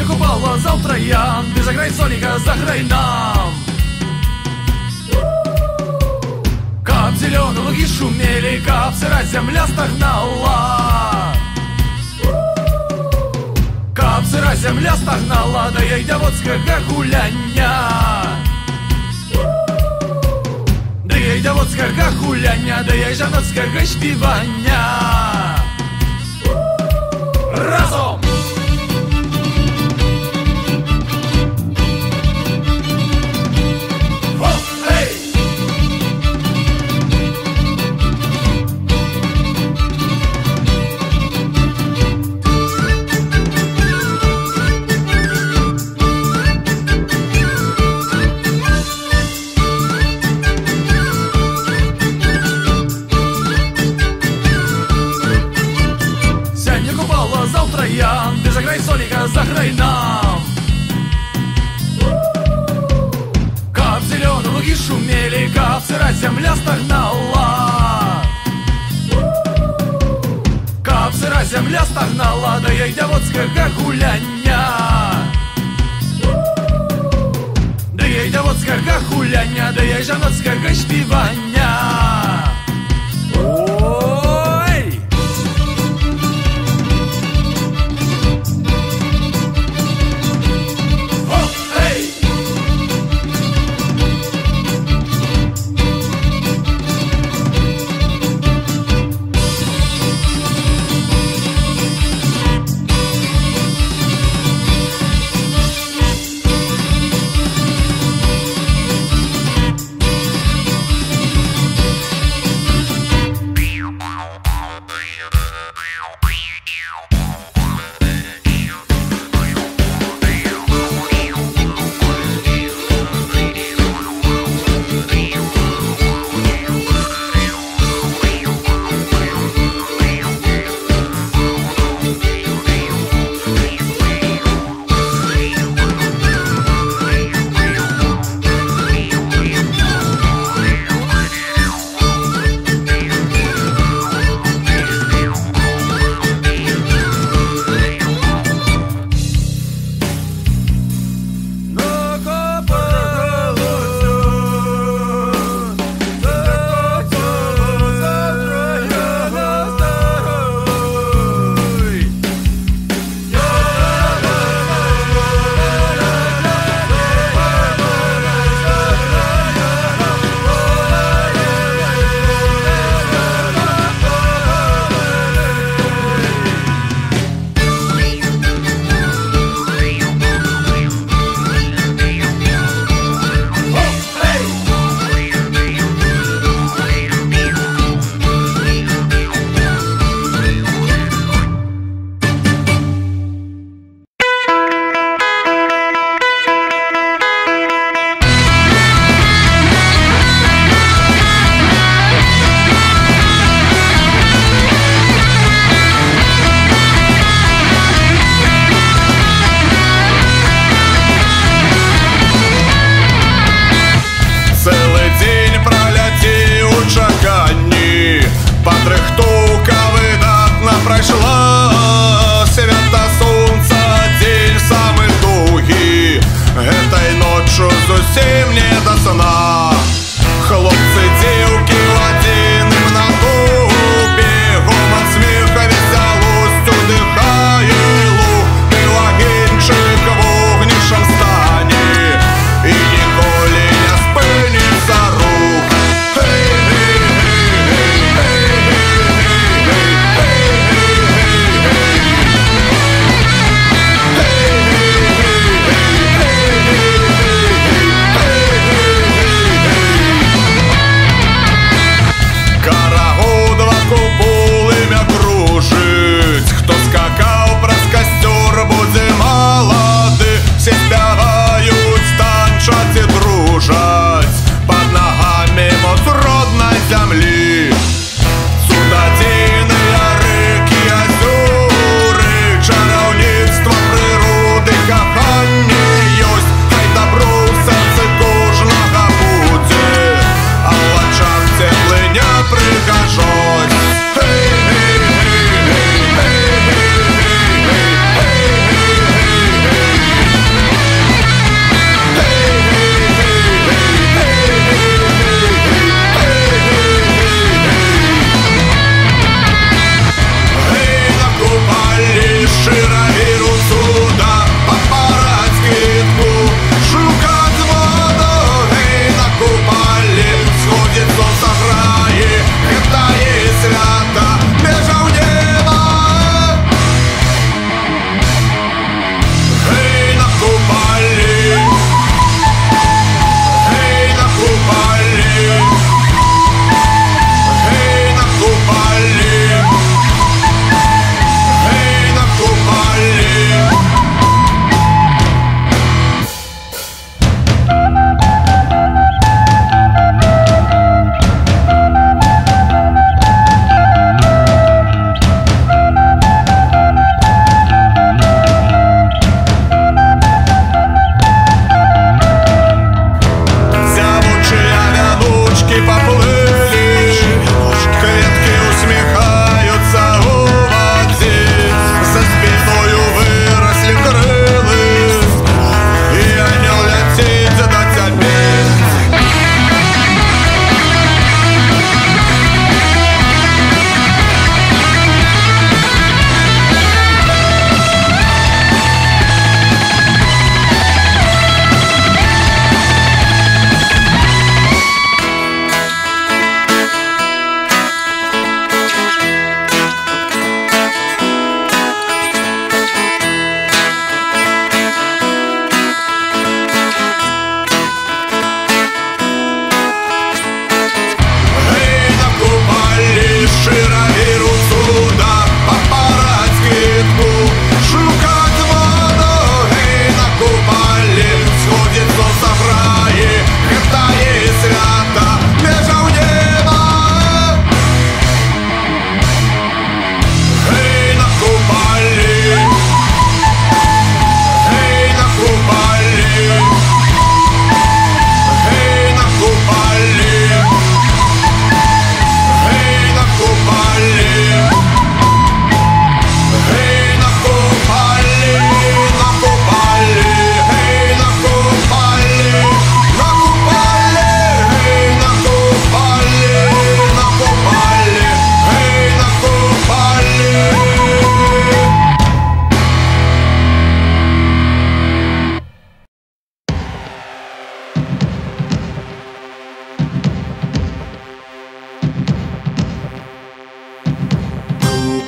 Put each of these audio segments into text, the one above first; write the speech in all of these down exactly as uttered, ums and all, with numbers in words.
Сеню купала завтра я. Ты заграй, Соника, заграй нам. Как зеленые луги шумели, как сырая земля стогнала. Как сырая земля стогнала, да ей девоцкого гуляня. Да ей девоцкого гуляня, да ей жаноцкого śpiewania. Разом! Завтра я, ты заграй, Соника, заграй нам. Как зеленые луги шумели, как сырая земля стогнала. Как сырая земля стогнала, да ей девоцкого гуляня. Да ей девоцкого гуляня, да ей жаноцкого śpiewania.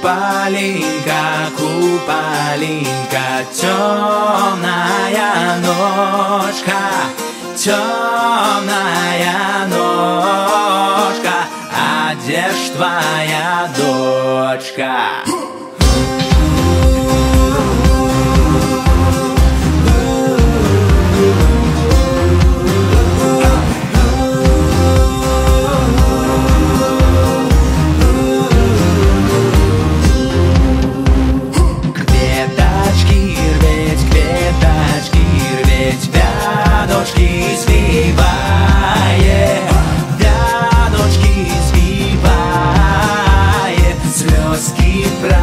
Куполинка, куполинка, темная ножка, темная ножка, а где ж твоя дочка? Вяночки свивает, вяночки свивает, слезки про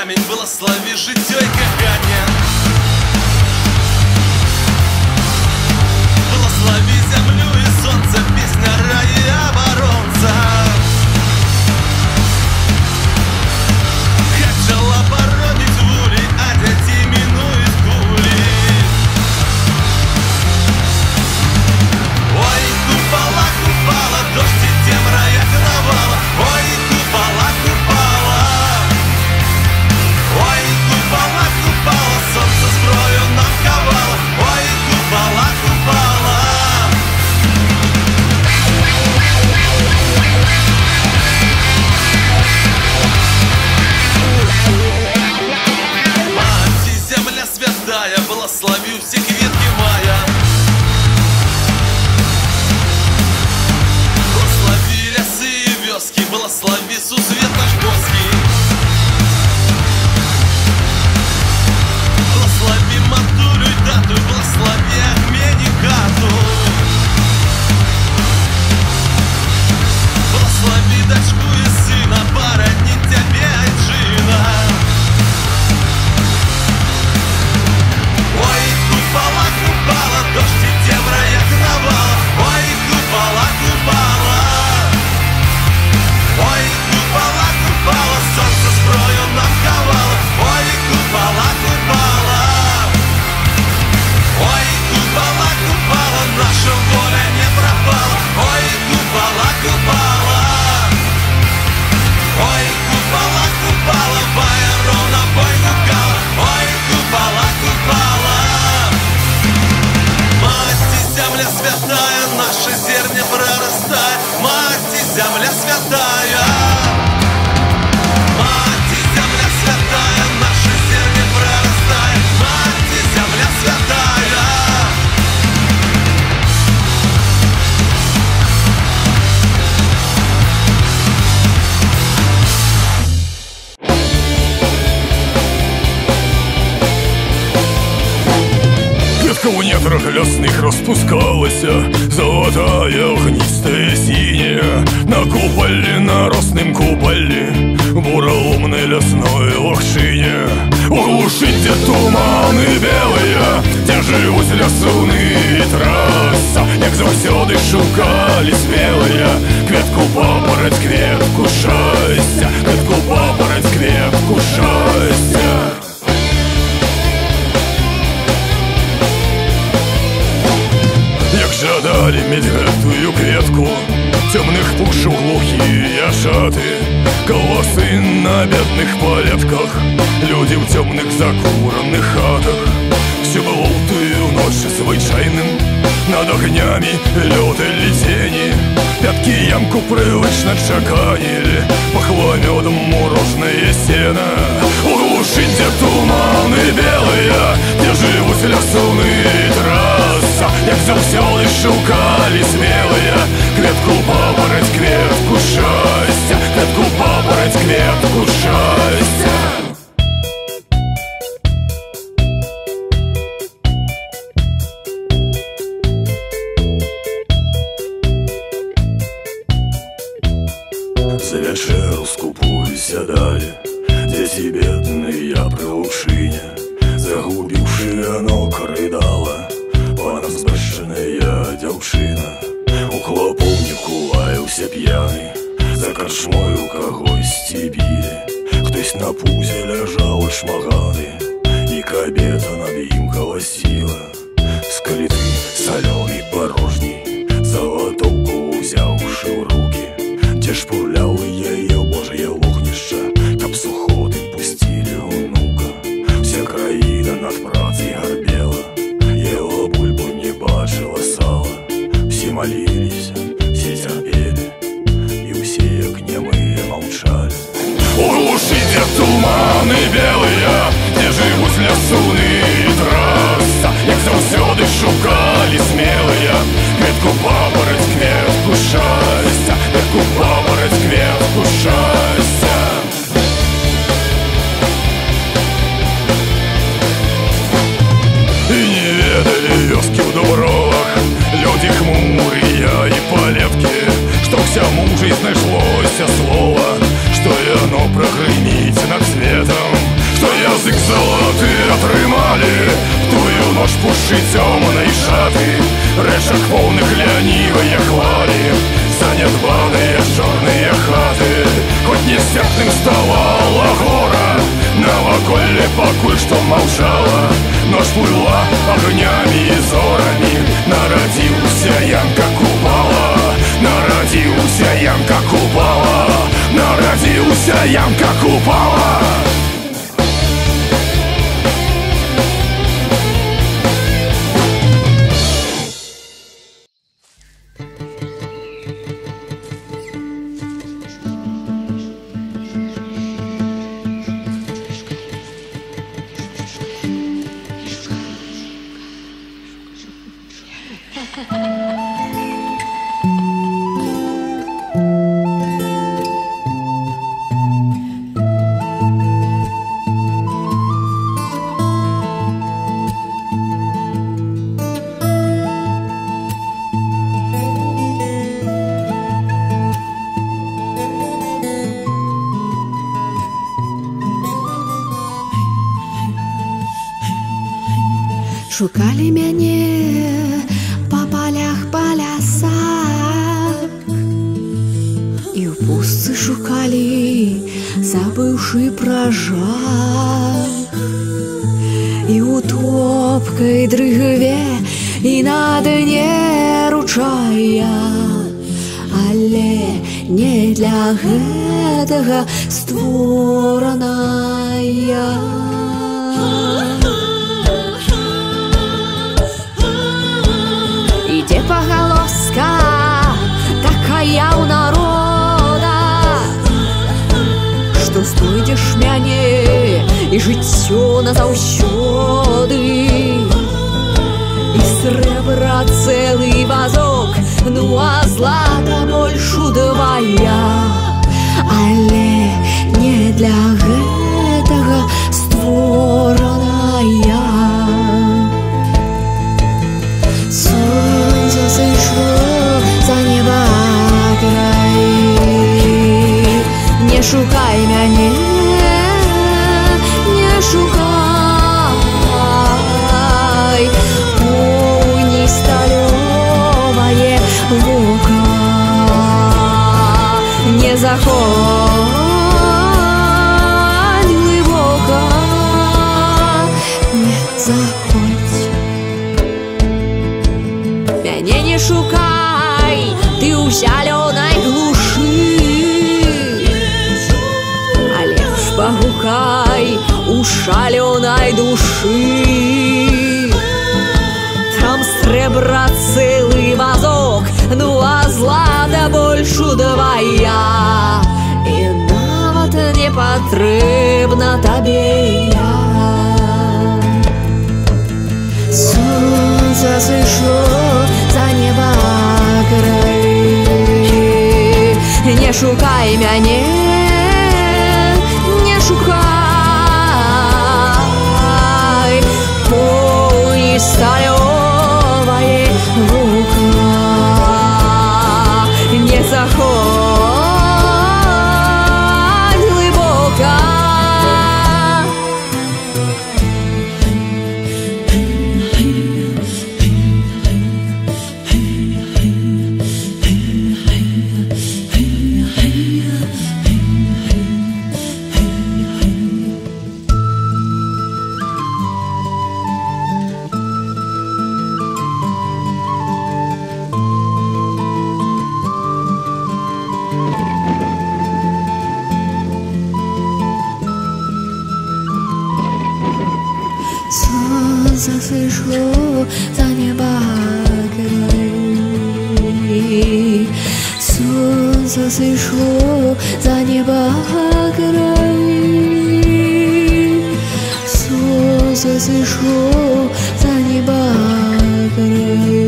камень, благослови життя і кохання. Благослови землю і сонце, пісня раї оборонця. Хотіла боронить волі, а дяті мінують кулі. Ой, купала, купала, дождь і темра, як навала. Ой, купала, купала. Ой, купала, купала, сонце зброю нам ховало. Ой, купала, купала. Маті, земля святая, благослови всі квітки мая. Благослови леси і вёски, благослови сусвет наш боский. Благослови матулю й тату, благослови Ахмені хату. Благослови дочку і сина, породнить тебе Айджина. Ой, купала, купала, дождь і темра, як навала. Ой, купала, купала. Ой, купала, купала, сонце зброю нам ховало. Ой, купала, купала. Ой, купала, купала, наша воля не пропала. Ой, купала, купала. Ой, купала, купала, бая ровно бой гукала. Ой, купала, купала. Мать і земля святая, наше зерня прорастая. Мать і земля святая. Мать і земля святая, наше зерня прорастая. Мать і земля святая. Кветка у нетрах лесных распускалася, золотая, огнистая, синяя. На куполе, на росным куполе, буроломной лесной лохшине. Углушить те туманы белые, где живут лясуны и трасса. Як завсёды шукали смелые кветку папороть, кветку шастя. Кветку папороть, кветку шастя. Як жадали медь гэтую кветку, темных пушаў глухие шаты, колосы на бедных палетках, люди в темных закуранных хатах. Все было у тую ночь звычайным, над огнями лёд или тени. Пятки ямку привычно чаканили, пахло медом морожное сено. Углушить где туманы белые, где живут лясуны и трасса. Як завсёды шукали смелые кветку папороть, кветку шастя. Кветку папороть, кветку шастя. За вечеру скупую сядали дети бедные при лучине. Загубивши оно рыдала паном збещеная дівчина. У клоповнику лаявся п'яний, за корчмою когось били. Хтось на пузе лежав шмаганы, і кабета над їм колосила. З каліти солений порожній, золотовку взявши в руки, де шпурляли її божє вогнище, каб сухоти пустили онука. Вся країна над працей горбела, ела бульбу, не бачила сала. Все молились, все терпели, и все як немые молчали. Углушите туманы белые, где живут лясуны и трасса. Як Нож пушчы цёмнай шаты, рэчак поўных лянівыя хвалі, занядбаныя чорныя хаты. Хоць несцятным ставала гора, наваколле пакуль што маўчала, но ж плыла агнямі і зорамі. Нарадзіўся Янка Купала, нарадзіўся Янка Купала, нарадзіўся Янка Купала. Шукалі мяне па палях, па лясах, і ў пустцы шукалі, забыўшы пра жах. І ў топкай дрыгве, і на дне ручая, але не для гэтага створаная. Ідзе пагалоска такая ў народа, што знойдзеш мяне і жыццё назаўсёды. І срэбра цэлы вазок, ну а злата больш удвая, але не для гэтага створаная. Сонце зайшло за неба край, не шукай мяне, не шукай, поўні сталёвае вока, не заходь глыбока, не заходь. Мяне не шукай, ты ў зялёнай глушы, а лепш пагукай у шалёнай душы. Там срэбра цэлы вазок, ну а злата больш удвая, і нават не патрэбна табе я. Сонце зайшло за неба край, не шукай мяне, не шукай, поўні сталёвае вока, не заходь глыбока. Сонце зайшло за неба край, сонце зайшло за неба край, сонце зайшло за неба край.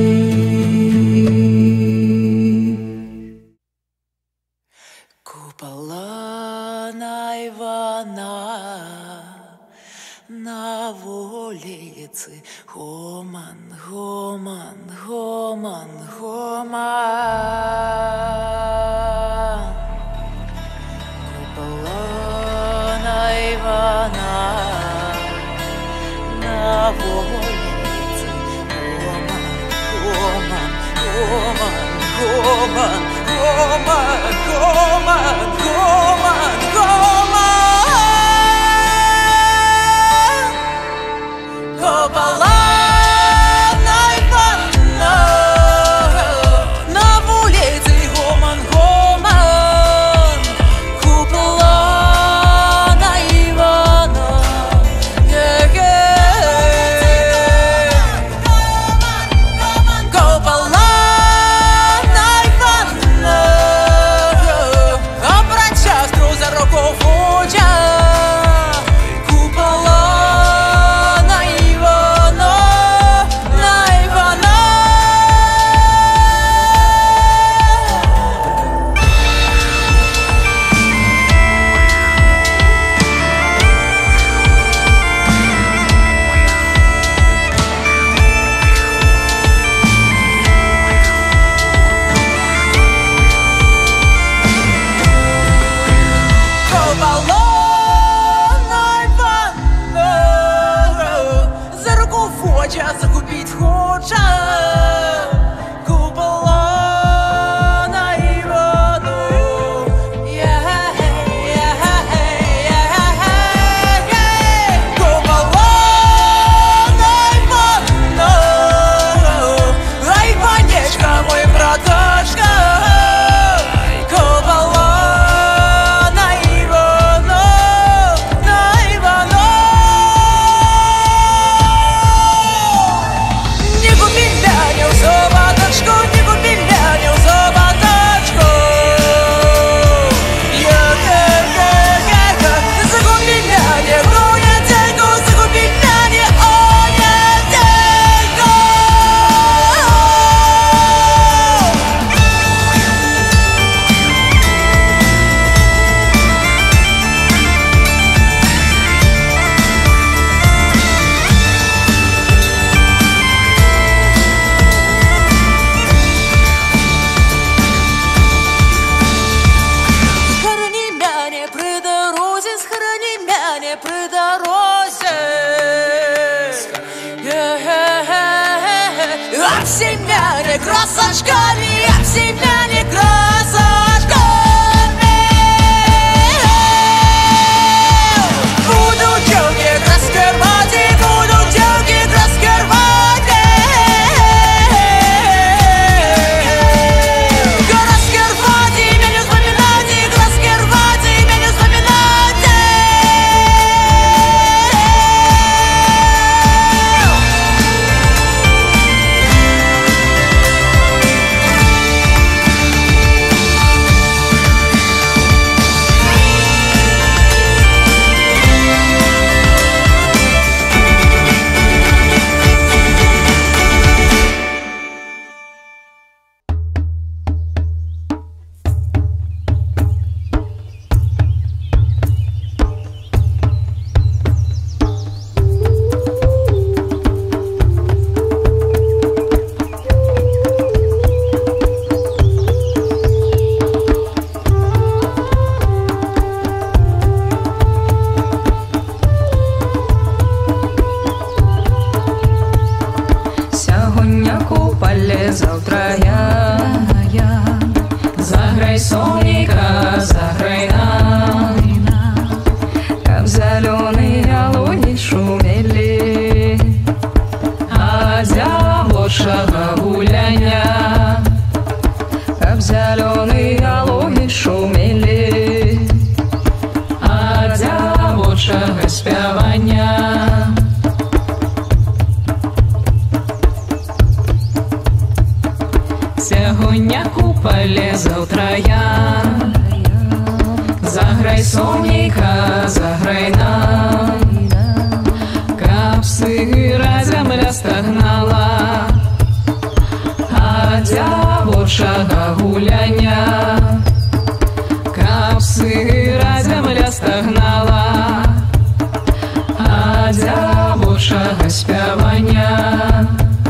Купола на Ивана на вулиці, гоман, гоман, гоман, гоман. Купола на Ивана на вулиці, красочками, обсеяны красочками. Будут девки раскрывать, и будут девки раскрывать. Раскрывать и меня вспоминать, и раскрывать и меня вспоминать. Завтра я, я заграй соника, заграй нам, как зеленые луни шумели, а дявошага гуляня, как зеленые луни шумели, а дявошага спявання. Сягоння купале завтра я, заграй сонейка, заграй нам, каб сыра земля стагнала, а дявошага гуляня, каб сыра земля стагнала, а дявошага спявання.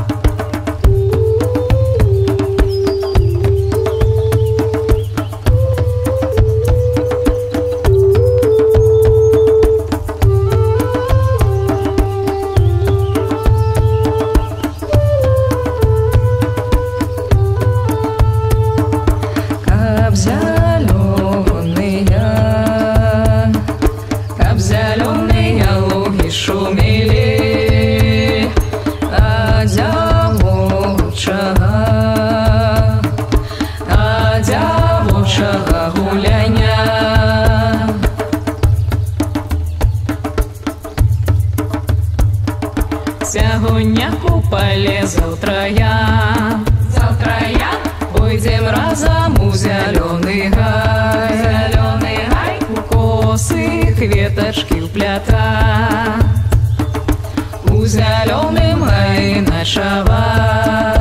Сягоння купале завтра я, завтра я пойдем разом у зеленый гай, зеленый гай, у косы кветочки вплята, у зеленым гай ночевать.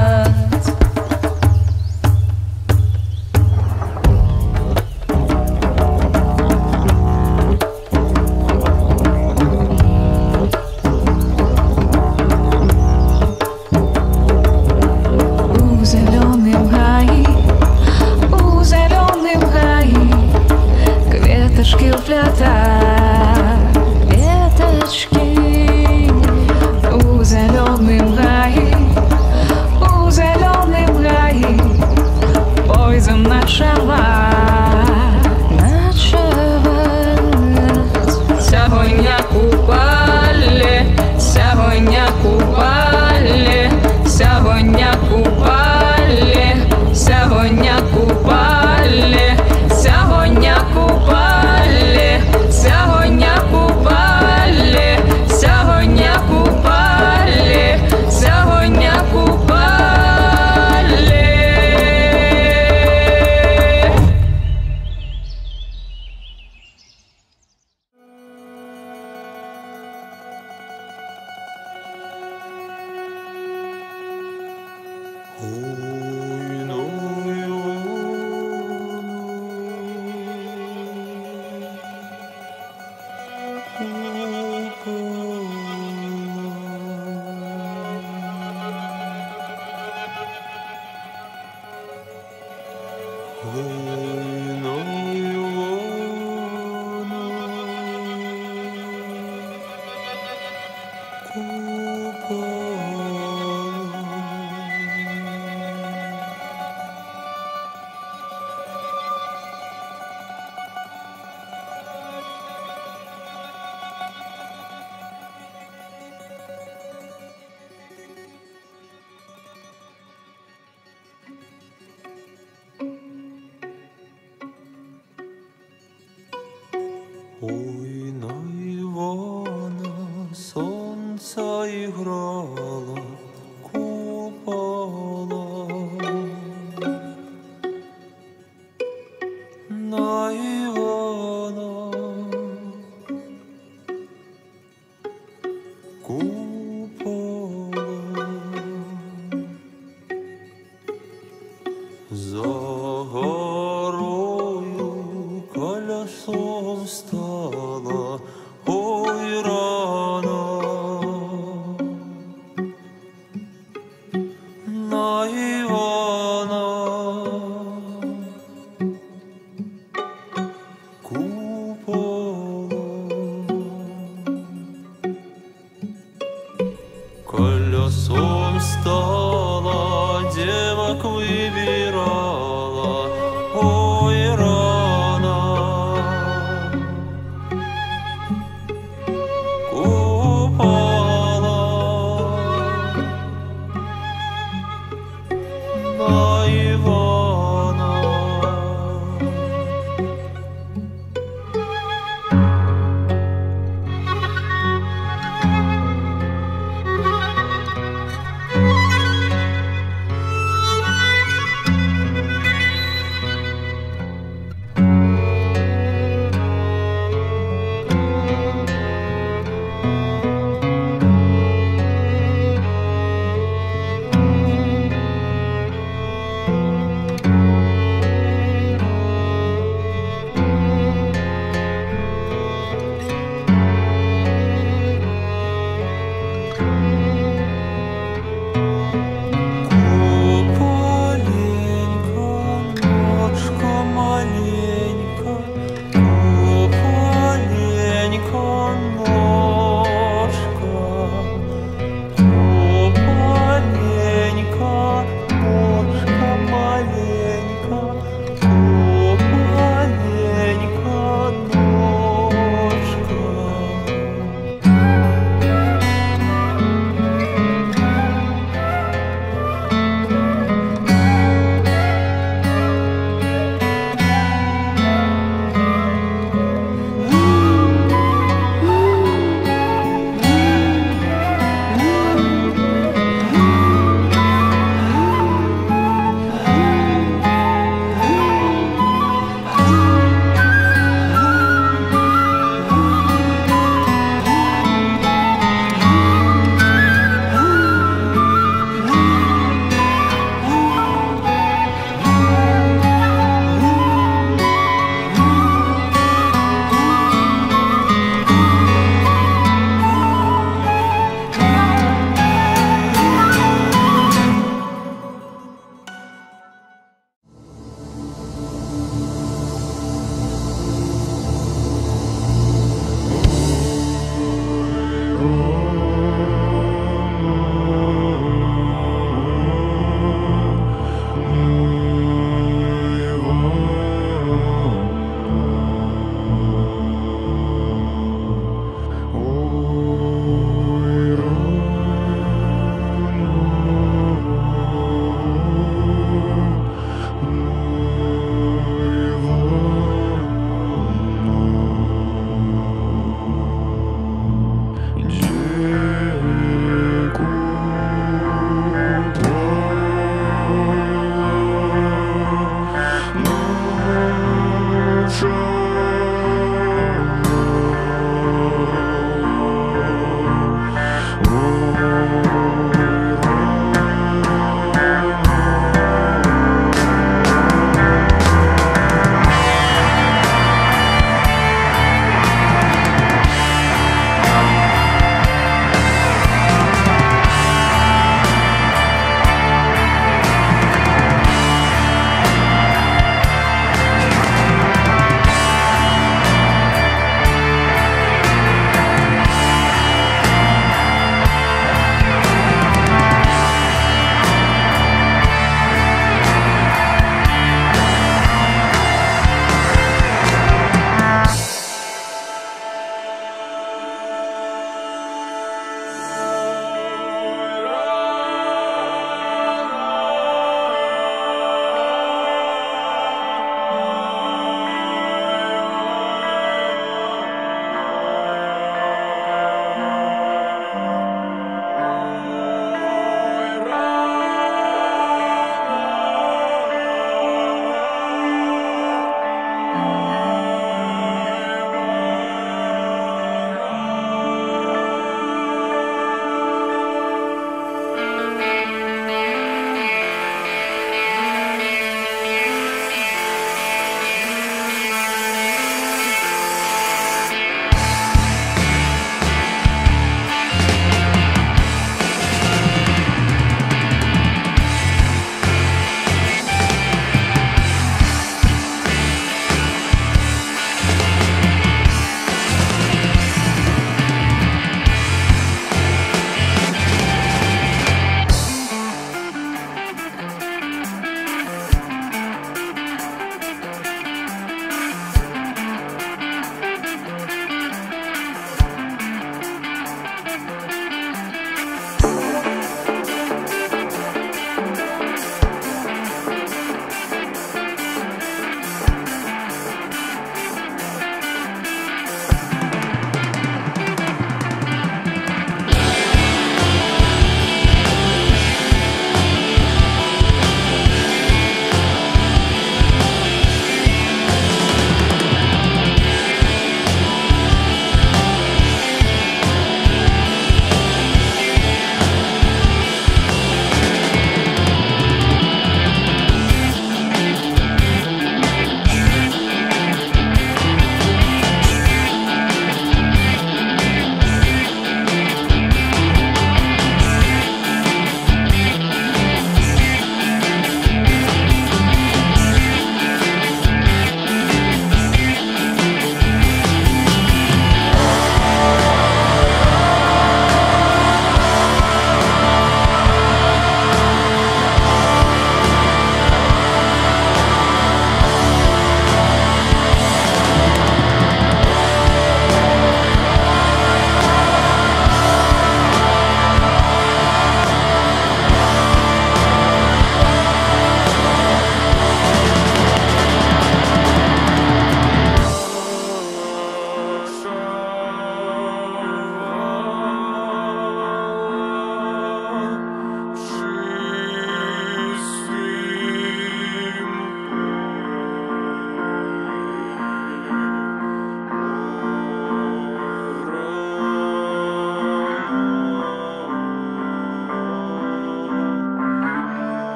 Веточки у зеленым гае, у зеленым гае, пойдем ночевать, ночевать. Сягоння купале, сягоння купале, сягоння купале, сягоння купале, сягоння купале, сягоння. Ой, на Ивана солнце играло купола, на Ивана купола. За горою колесом стала, ой, рано на Ивана купола. Колесом стала, девок выбирала, ой, рано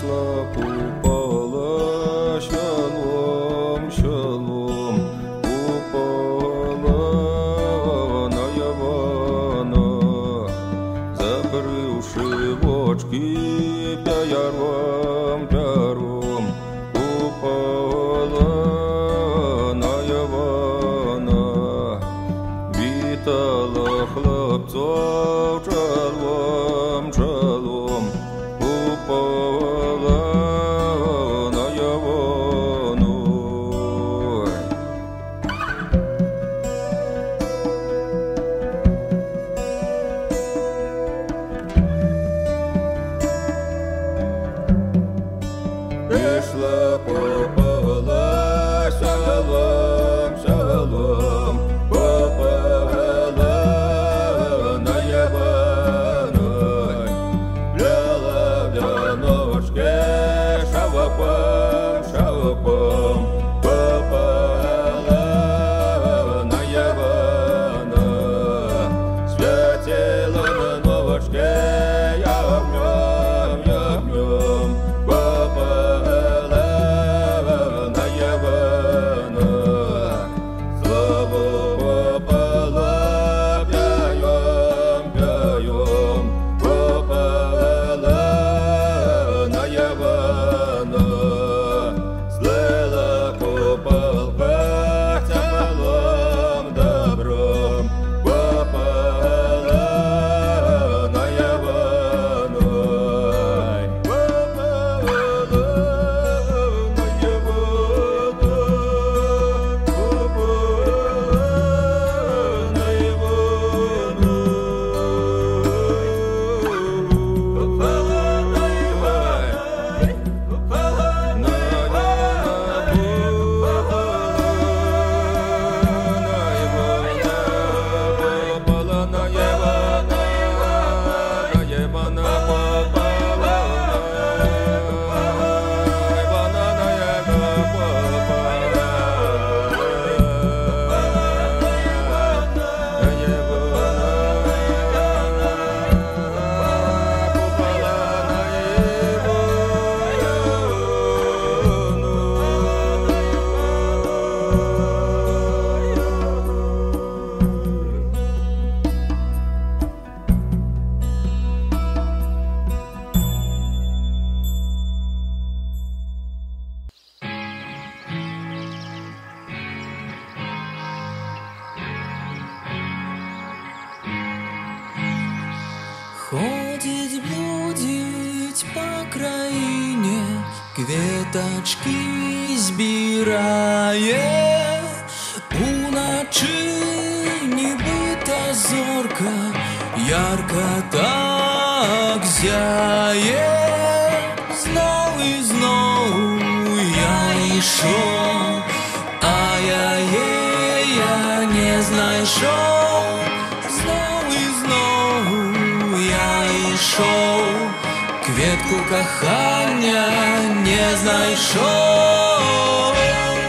пришла купола, шалом, шалом, купола на Явана, закрывши бочки пярвам, пярвам, купола на Явана, витала хлопцов, шалом, шалом, купола на Явану. Пришла купола, шалом, шалом, купола на Явану. Пляла в вяночке шалопом, шалопом, купола на Явану. Светила на новочке, я в нем, я в нем, купола на Явану. Славу купола пяем, пяем, купола на Явану. Слыла куполка теплом, добром, купола на Явану. Купола на Явану, купола на Явану. Ходить, блудить по краине, кветочки збирає, уночі нібито зорка, ярко так зяє. Знов і знов я йшов, а я я не знайшов. Знов і знов я йшов, квітку кохання не знайшов.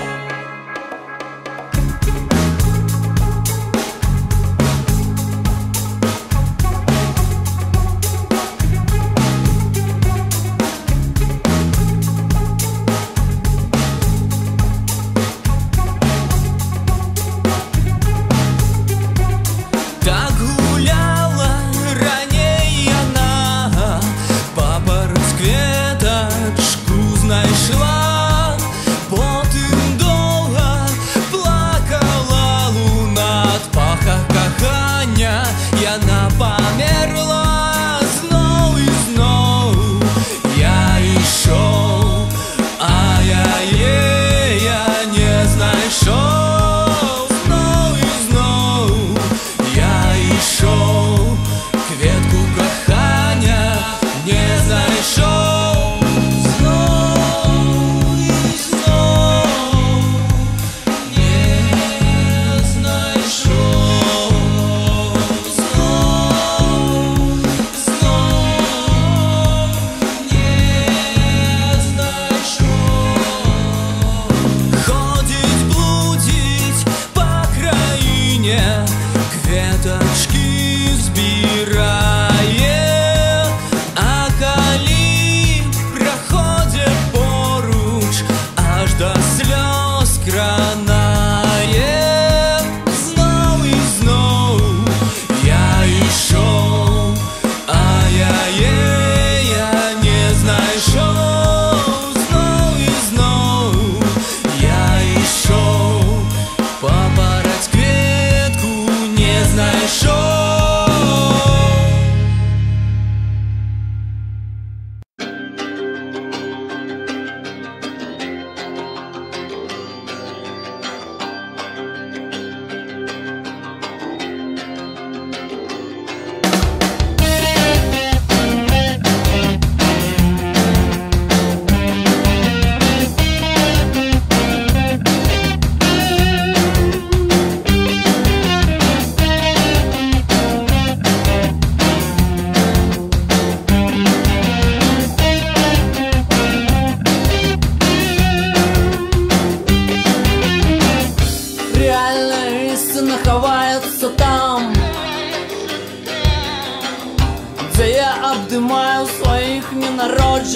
Так гуляла раней яна, папороть кветочку знайшла, по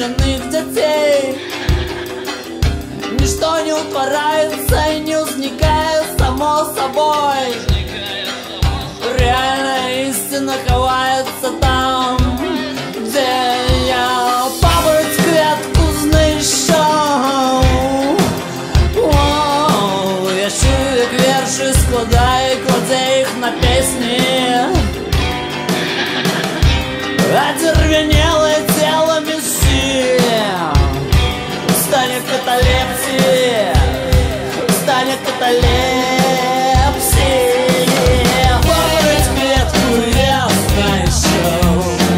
обиженных детей. Ничто не утворяется и не возникает само собой. Реальная истина ховается там, где я. Побыть клетку знаешь. Я чую, як вірші складаю, кладе їх на пісні. Одервенелое тело без сил. Станет каталепсия, станет каталепсия. Побыть клетку я знайшов.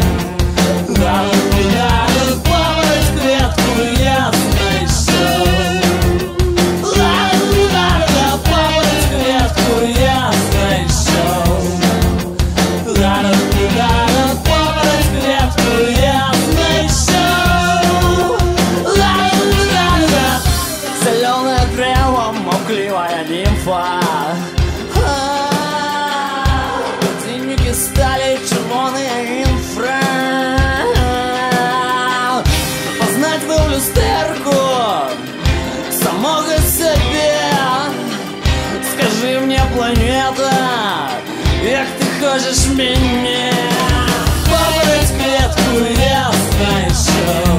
Побыть клетку я знайшов. Побыть клетку я знайшов. Побыть клетку я знайшов. Зеленое древо, мокливая нимфа. Годинники стали червоные инфра. Познать бы в люстерку самого себе. Скажи мне, планета, як ты хочешь меня. Побыть клетку я знайшов.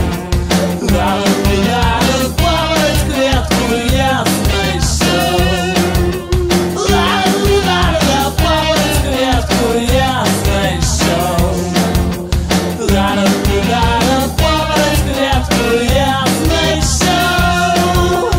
Побыть клетку я знайшов. Побыть клетку я знайшов. Побыть клетку я знайшов.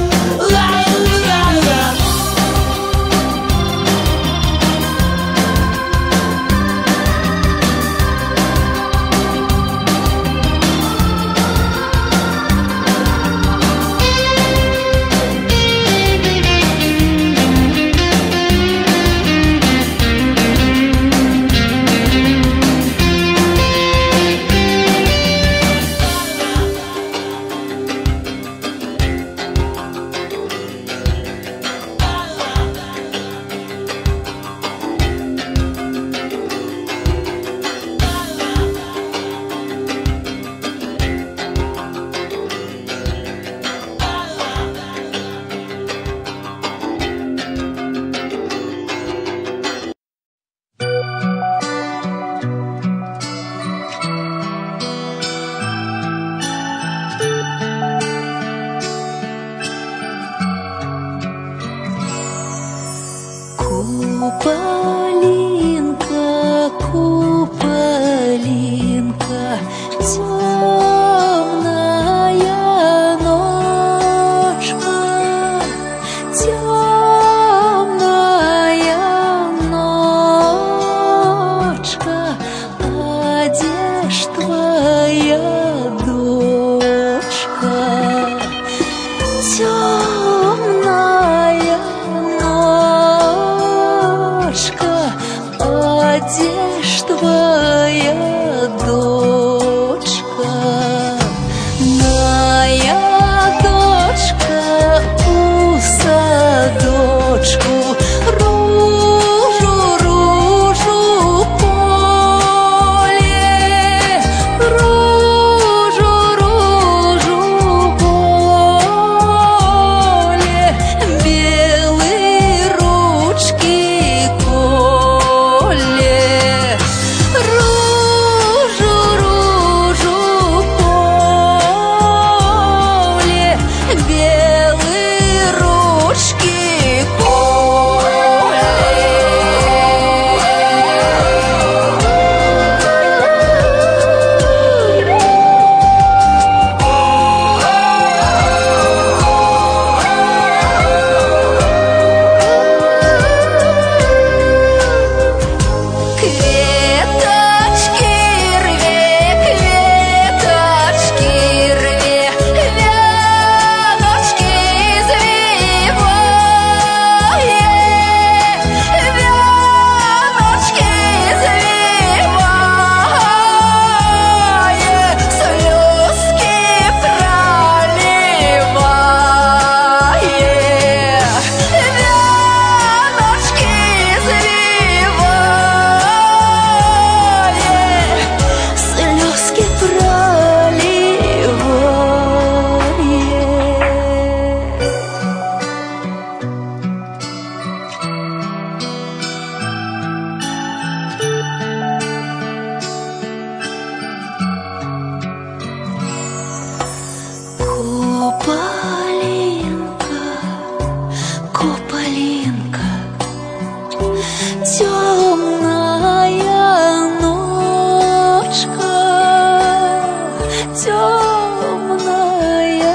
темная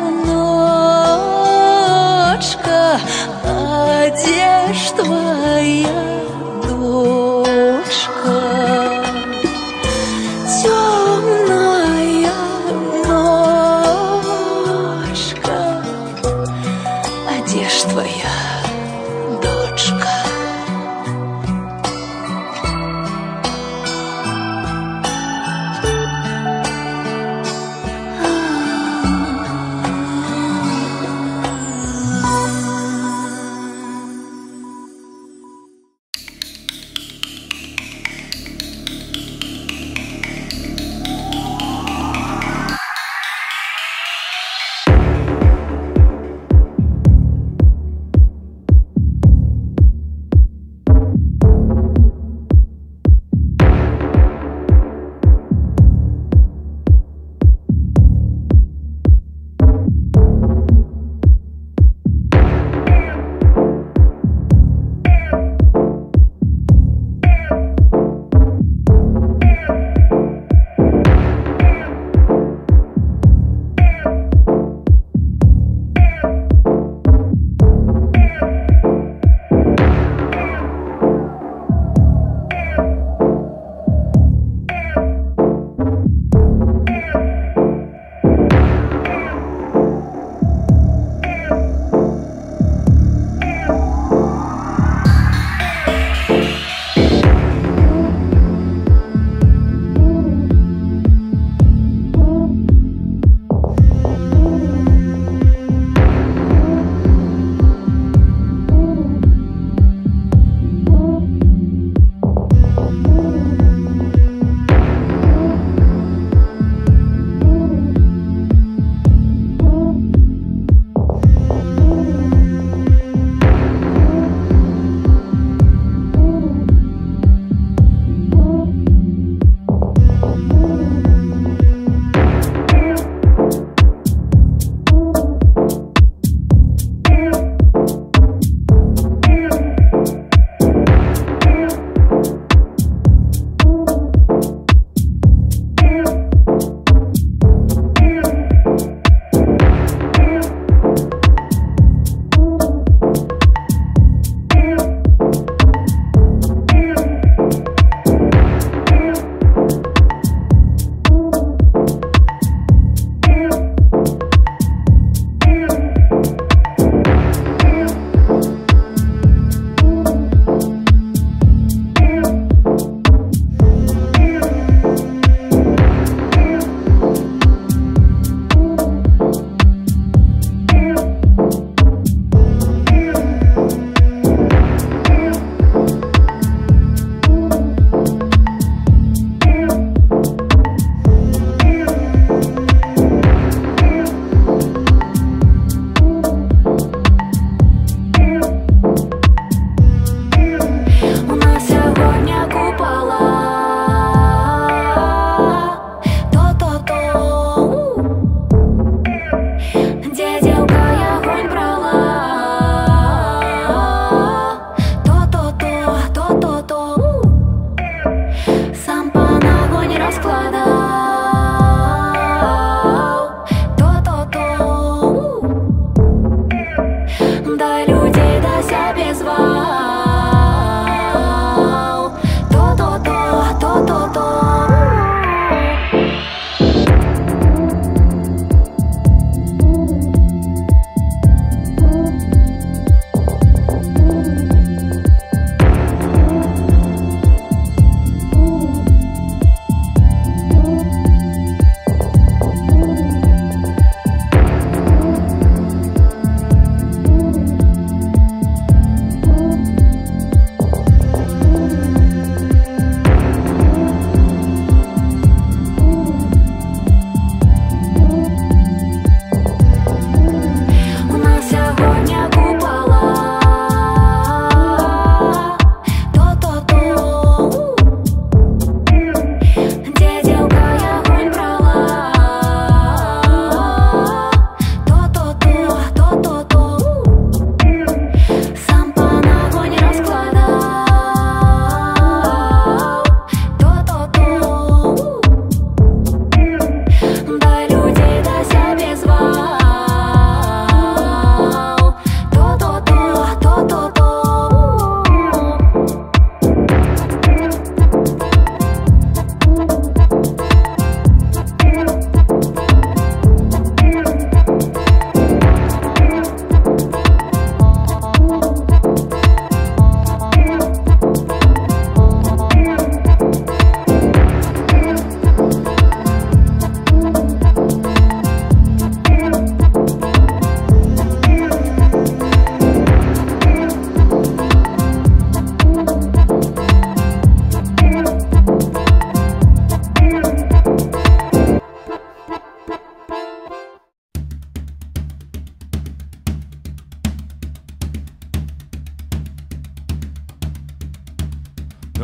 ночка, а где ж твоя дочка? Темная ночка, а где ж твоя дочка?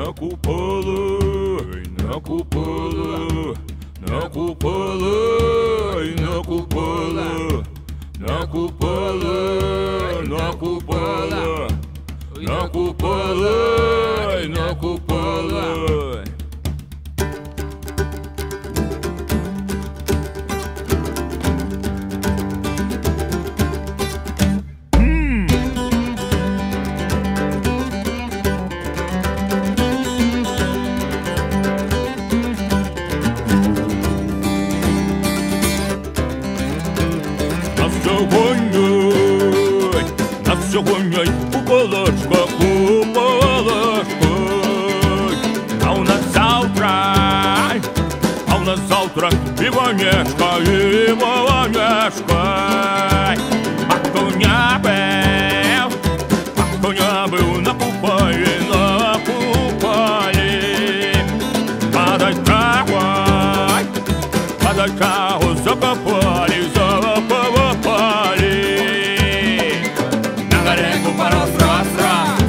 на купола, на купола, на купола, на купола, на купола, на купола, на купола, на купола. Сьогодні куполочка, куполочка, а у нас завтра, а у нас завтра Іванешка, Іванешка. А хто не був, а хто не був на куполі, на куполі, подай кого, подай кого закопали, закопали. Раз, раз, раз.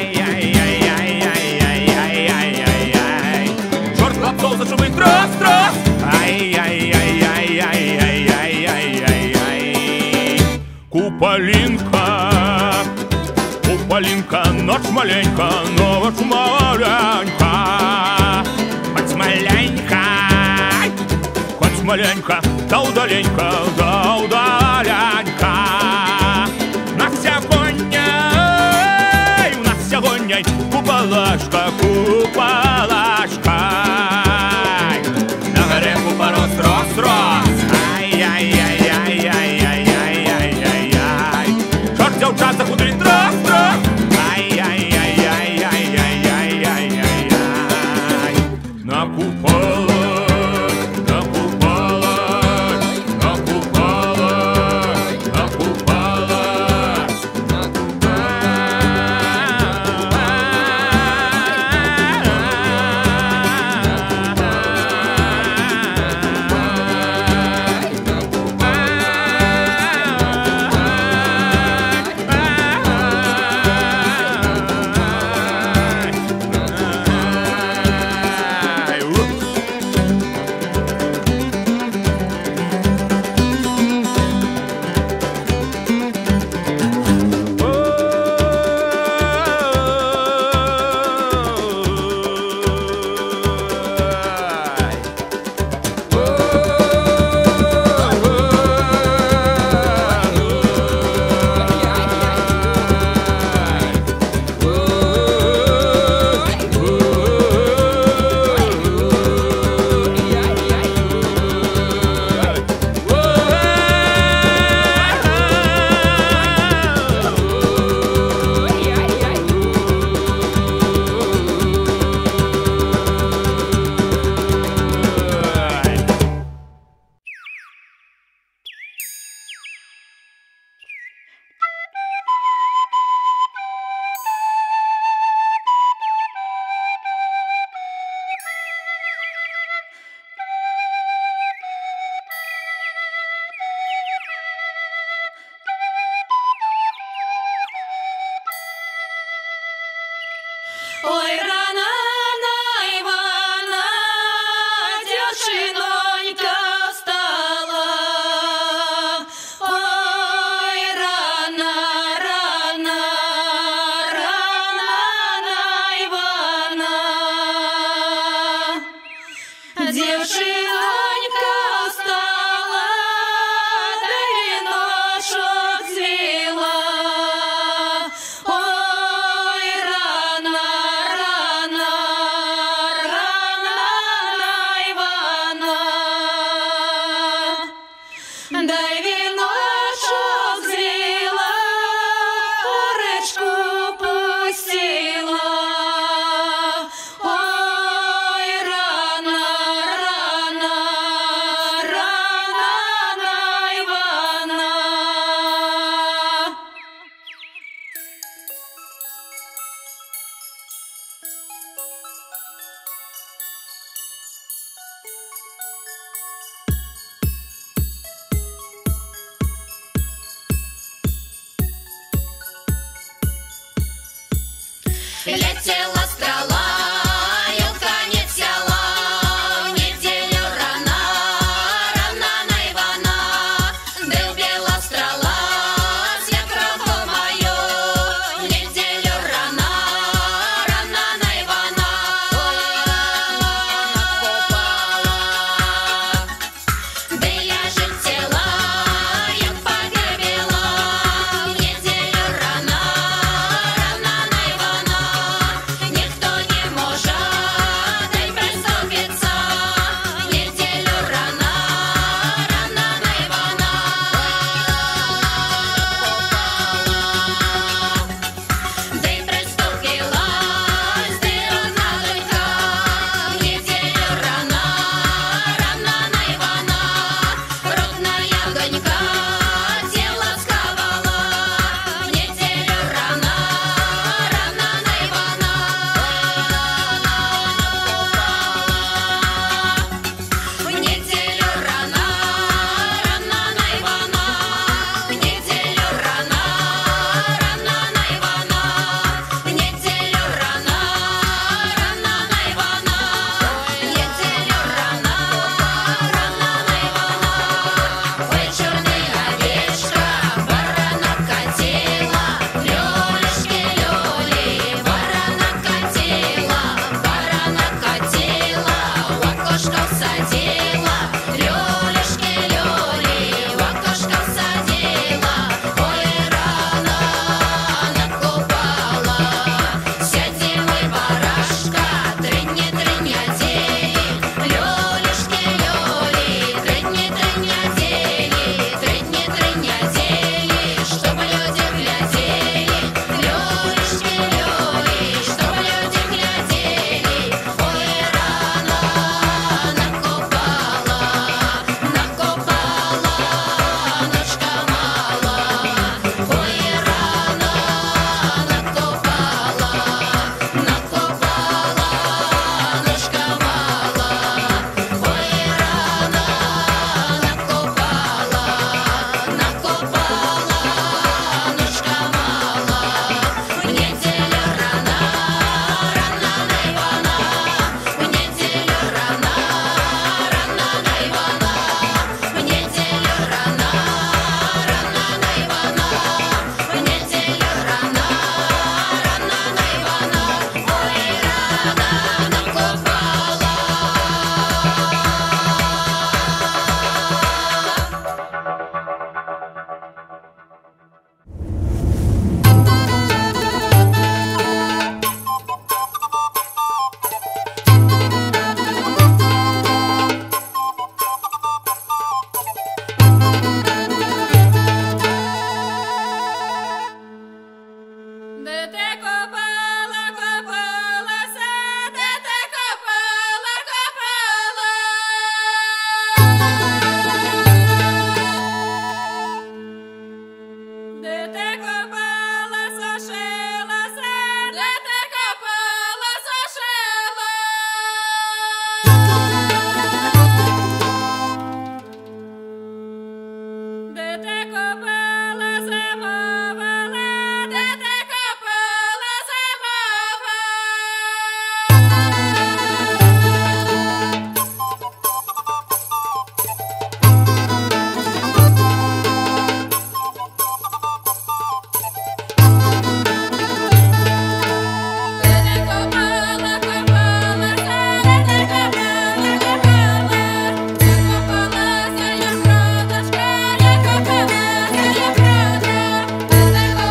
Ай-яй-яй-яй-яй-яй-яй-яй-яй. Чорт хлопцов зашивий трас, трас. Ай-яй-яй-яй-яй-яй-яй-яй. Куполинка, куполинка, ночь маленька, ночь маленька. Хоть маленька, Хоть маленька, да удаленька, да удаленька. на сьогодні, У нас сьогодні куполашка, куполашка. на горе купорос, рос, рос. Ай-яй-яй-яй-яй-яй-яй-яй-яй. Чорт дівчата худрить трас, трас. Ай-яй-яй-яй-яй-яй-яй-яй. На купола, на купола, на купола, на купола. Ой, рано на Ивана девчинонька встала. Ой, рано, рано, рано на Ивана. Девчинонька встала, да веночок взвила. Ой, рано, рано, рано на Ивана. Дай веночок взвила, речку пустила. Ой, рано, рано, рано на Ивана. Летела стрела Thank you.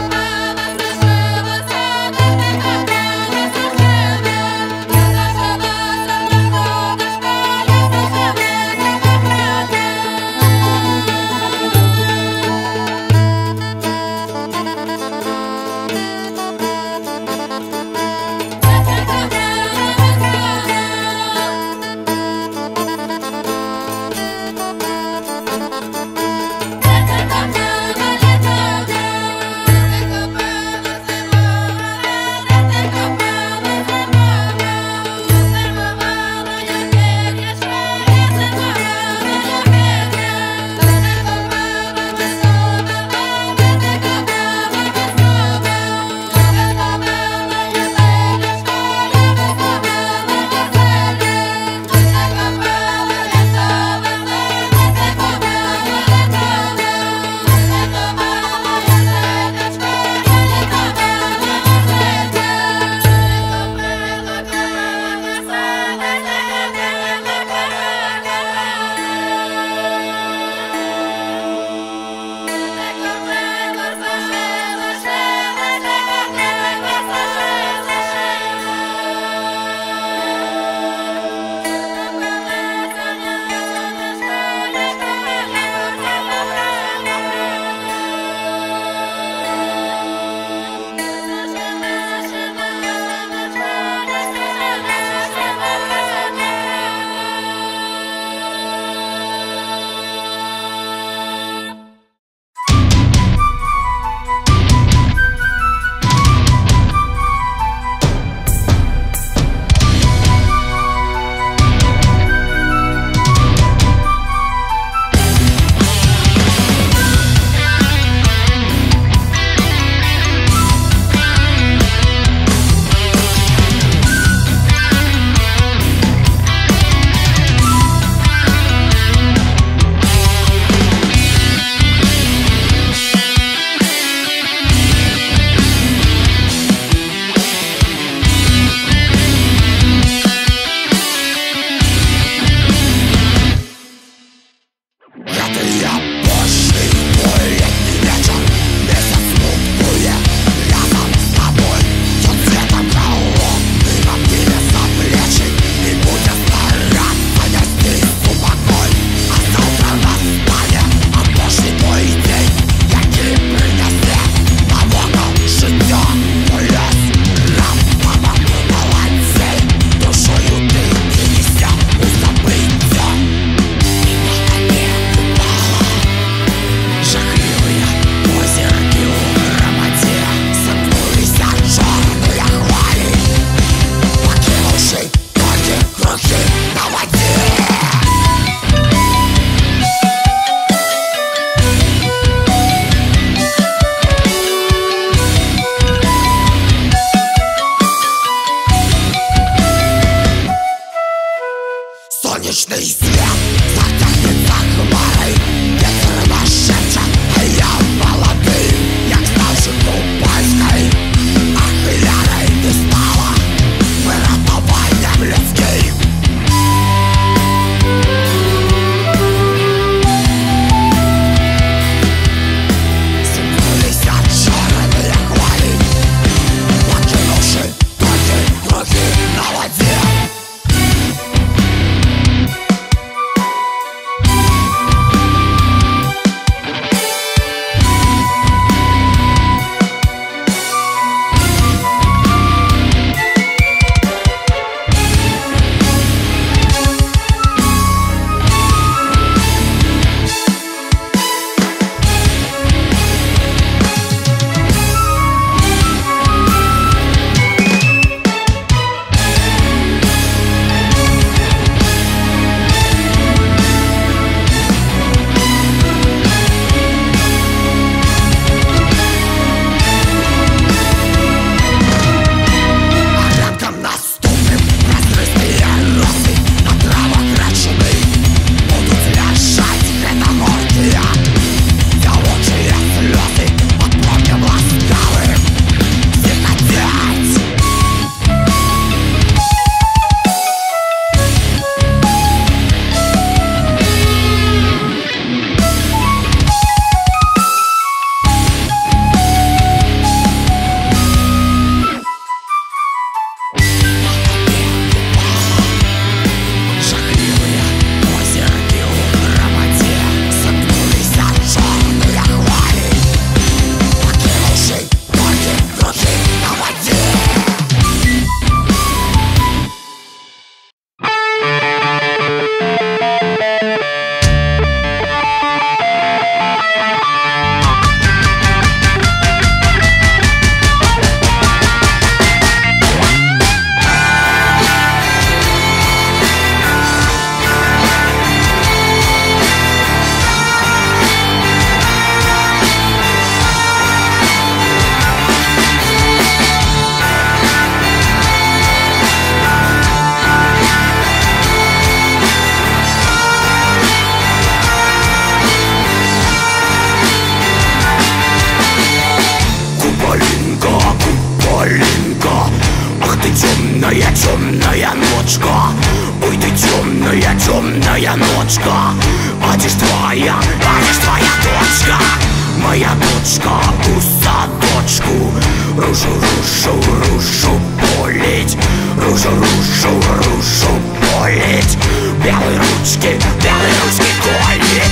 дочка, одежь твоя, одежь твоя дочка. Моя дочка у садочку ружу, ружу, ружу полить, ружу, ружу, ружу полить, белые ручки, белые ручки колить.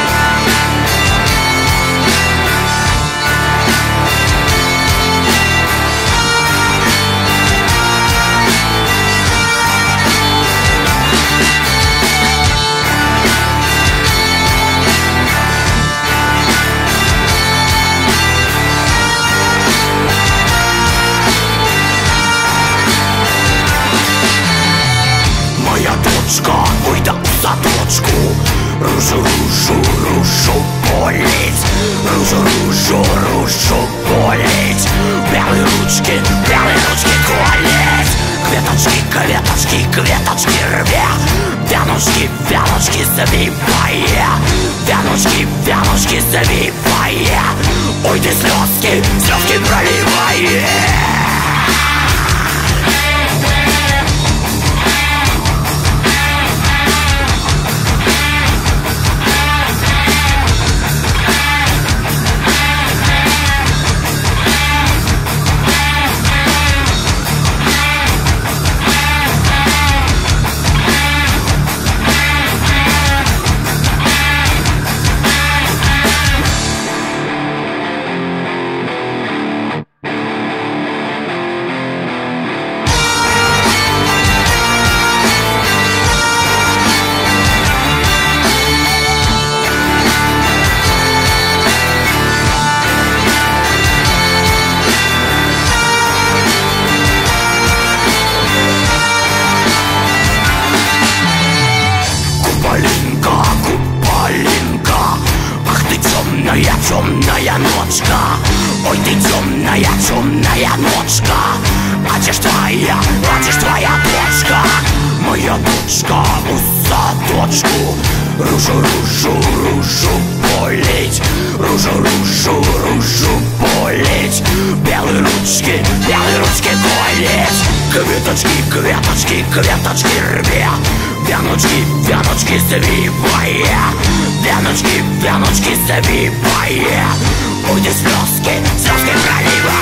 Ой, да в садочку ружу, ружу, ружу полить, ружу, ружу, ружу полить, белые ручки, белые ручки колить. Кветочки, кветочки, кветочки рве, вяночки, вяночки завивая, вяночки, вяночки завивая. Ой, ты слезки, слезки проливая. Темная ночка, ой, ты темная, темная ночка. Одежь твоя, одежь твоя дочка. Моя дочка у садочку ружу, ружу, ружу полить, ружу, ружу, ружу полить, белые ручки, белые ручки колить. Кветочки, кветочки, кветочки рве, вяночки, вяночки завивая, вяночки, вяночки завивая. Ой, ты слезки, слезки проливай.